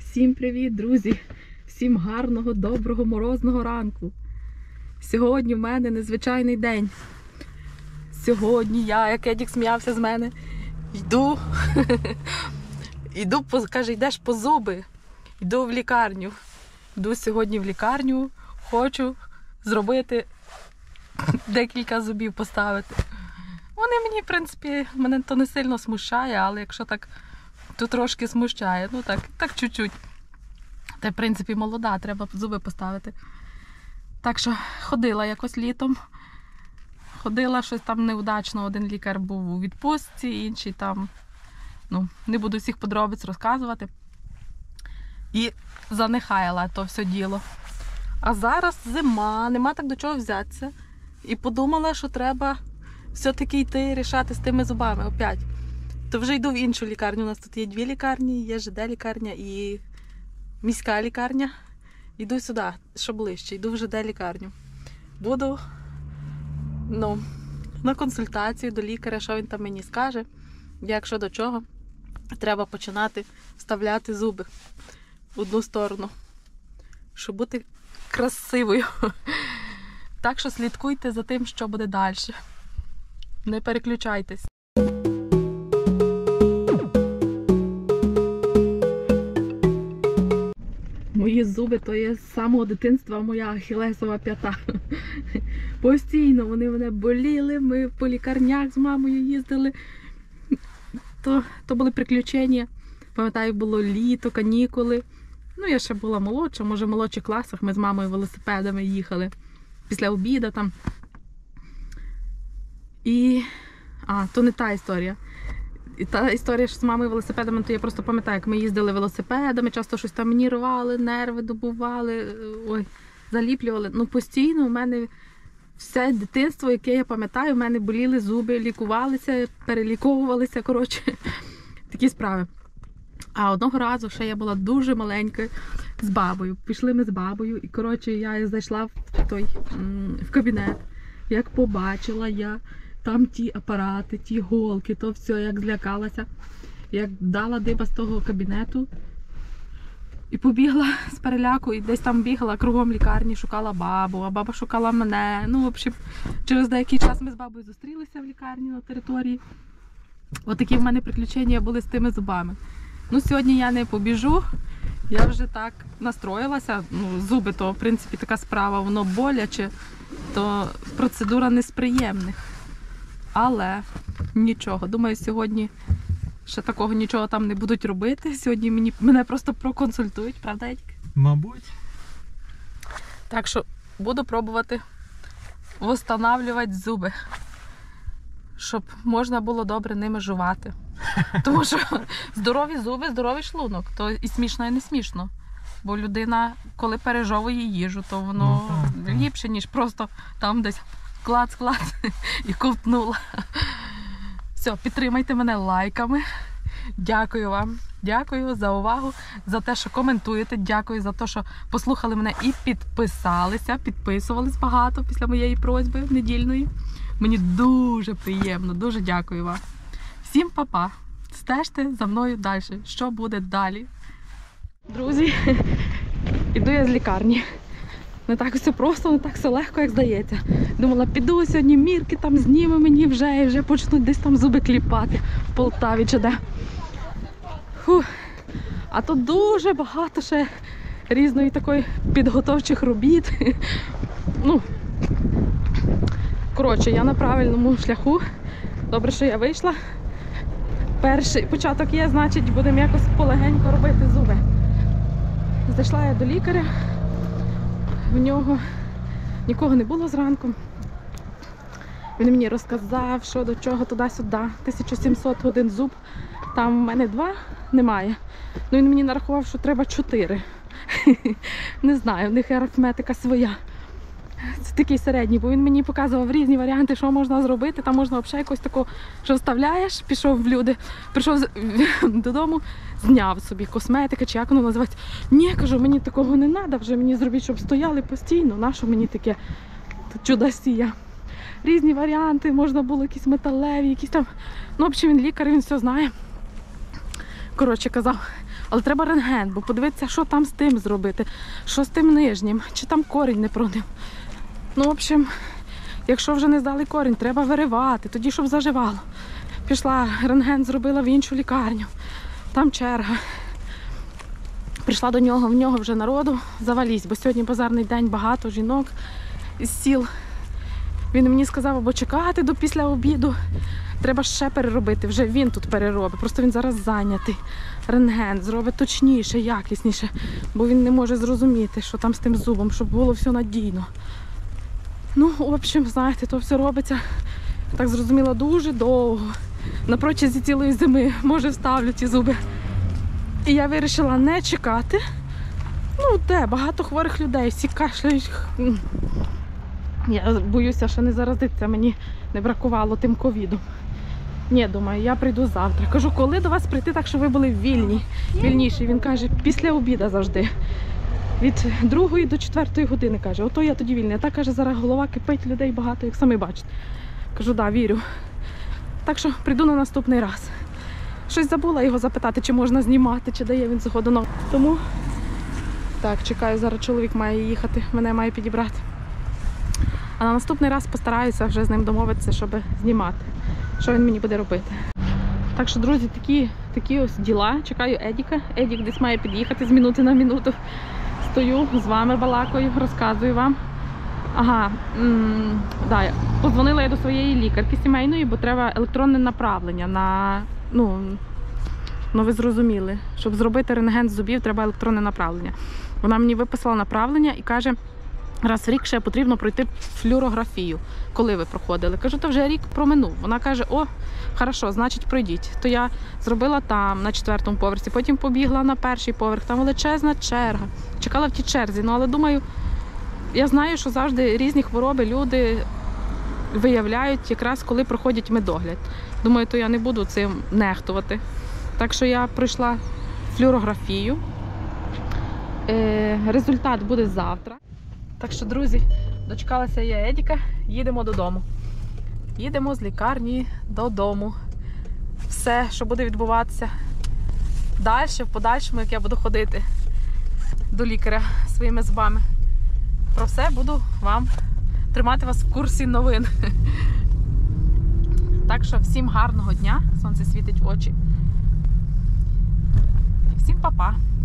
Всім привіт, друзі! Всім гарного, доброго, морозного ранку! Сьогодні в мене незвичайний день. Сьогодні я, як Едік сміявся з мене, йду, каже, йдеш по зуби, йду в лікарню. Йду сьогодні в лікарню, хочу зробити декілька зубів, поставити. Вони мені, в принципі, мене то не сильно смущає, але якщо так, то трошки смущає. Ну так чуть-чуть. Та, в принципі, молода, треба зуби поставити. Так що ходила якось літом. Ходила щось там неудачно. Один лікар був у відпустці, інший там, не буду всіх подробиць розказувати. І занехаяла то все діло. А зараз зима, нема так до чого взятися. І подумала, що треба все-таки йти рішати з тими зубами опять. То вже йду в іншу лікарню. У нас тут є дві лікарні, є ЖД-лікарня і міська лікарня. Йду сюди, що ближче, йду в ЖД-лікарню. Буду на консультацію до лікаря, що він там мені скаже, якщо до чого. Треба починати вставляти зуби в одну сторону, щоб бути красивою. Так що слідкуйте за тим, що буде далі. Не переключайтесь. Мої зуби – то є з самого дитинства моя ахілесова п'ята. Постійно вони мене боліли, ми по лікарнях з мамою їздили. То були приключення. Пам'ятаю, було літо, канікули. Я ще була молодша, може в молодших класах. Ми з мамою велосипедами їхали після обіду там. То не та історія. І та історія, що з мамою велосипедами, то я просто пам'ятаю, як ми їздили велосипедами, часто щось там мені рвали, нерви добували, заліплювали. Постійно у мене все дитинство, яке я пам'ятаю, у мене боліли зуби, лікувалися, переліковувалися, такі справи. А одного разу ще я була дуже маленька з бабою. Пішли ми з бабою і, я зайшла в кабінет. Як побачила я там ті апарати, ті голки, то все, як злякалася. Як дала диба з того кабінету і побігла з переляку, і десь там бігала кругом лікарні, шукала бабу, а баба шукала мене. В общем, через деякий час ми з бабою зустрілися в лікарні на території. Отакі в мене приключення були з тими зубами. Сьогодні я не побіжу, я вже так настроїлася. Зуби то, в принципі, така справа, воно боляче, то процедура не з приємних. Але нічого, думаю, сьогодні ще такого нічого там не будуть робити. Сьогодні мене просто проконсультують, правда, Едік? Мабуть. Так що буду пробувати встановлювати зуби, щоб можна було добре ними жувати. Тому що здорові зуби, здоровий шлунок, то і смішно, і не смішно. Бо людина, коли пережовує їжу, то воно ліпше, ніж просто там десь клац-клац і ковтнула. Все, підтримайте мене лайками. Дякую вам. Дякую за увагу, за те, що коментуєте. Дякую за те, що послухали мене і підписалися. Підписувались багато після моєї просьби недільної. Мені дуже приємно, дуже дякую вам. Всім па-па. Стежте за мною далі. Що буде далі? Друзі, іду я з лікарні. Не так все просто, не так все легко, як здається. Думала, піду сьогодні мірки там зніме мені і вже почнуть десь там зуби кліпати в Полтаві чи де. А тут дуже багато ще різної такої підготовчих робіт. Я на правильному шляху. Добре, що я вийшла. Перший початок є, значить будемо якось полегенько робити зуби. Зайшла я до лікаря. В нього нікого не було зранку. Він мені розказав, що до чого, туди-сюди. 1700 один зуб. Там в мене 2 немає. Він мені нарахував, що треба 4. Не знаю, в них арифметика своя. Це такий середній, бо він мені показував різні варіанти, що можна зробити. Там можна взагалі якось таку, що вставляєш, пішов в люди, прийшов додому, зняв собі косметика, чи як воно називається. Ні, кажу, мені такого не треба, вже мені зробіть, щоб стояли постійно. Нащо мені таке чудосія? Різні варіанти, можна було якісь металеві, якісь там. В общем, він лікар, він все знає. Казав, Але треба рентген, бо подивитися, що там з тим зробити, що з тим нижнім, чи там корінь не пронив. Ну, в общем, якщо вже не здали корінь, треба виривати, тоді, щоб заживало. Пішла, рентген зробила в іншу лікарню, там черга. Прийшла до нього, в нього вже народу завалізь, бо сьогодні базарний день, багато жінок із сіл. Він мені сказав, або чекати до після обіду, треба ще переробити, вже він тут переробить, просто він зараз зайнятий. Рентген зробить точніше, якісніше, бо він не може зрозуміти, що там з тим зубом, щоб було все надійно. Ну, в общем, знаєте, то все робиться, так зрозуміло, дуже довго. На протязі цілої зими, може, вставлю ті зуби. І я вирішила не чекати. Ну, де, багато хворих людей, всі кашляють. Я боюся, що не заразиться, мені не бракувало тим ковідом. Ні, думаю, я прийду завтра. Кажу, коли до вас прийти так, щоб ви були вільніші? Він каже, після обіду завжди. Від 2 до 4 години, каже, ото я тоді вільний. А так, каже, зараз голова кипить, людей багато, як самі бачите. Кажу, да, вірю. Так що прийду на наступний раз. Щось забула його запитати, чи можна знімати, чи дає він згоду. Тому, так, чекаю, зараз чоловік має їхати, мене має підібрати. А на наступний раз постараюся вже з ним домовитися, щоб знімати, що він мені буде робити. Так що, друзі, такі ось діла. Чекаю Едіка. Едік десь має під'їхати з минути на минуту. Стою, з вами балакаю, розказую вам. Ага, да, подзвонила я до своєї лікарки сімейної, бо треба електронне направлення на, ну ви зрозуміли, щоб зробити рентген з зубів, треба електронне направлення. Вона мені виписала направлення і каже, раз в рік ще потрібно пройти флюорографію. Коли ви проходили? Кажу, то вже рік проминув. Вона каже, о, хорошо, значить пройдіть. То я зробила там, на 4-му поверсі, потім побігла на 1-й поверх, там величезна черга. Чекала в тій черзі, ну але думаю, я знаю, що завжди різні хвороби люди виявляють якраз коли проходять медогляд. Думаю, то я не буду цим нехтувати. Так що я пройшла флюорографію. Результат буде завтра. Так що, друзі, дочекалася я Едіка, їдемо додому. Їдемо з лікарні додому. Все, що буде відбуватися далі, в подальшому, як я буду ходити до лікаря своїми зубами. Про все буду вам тримати вас в курсі новин. Так що всім гарного дня, сонце світить в очі. І всім па-па!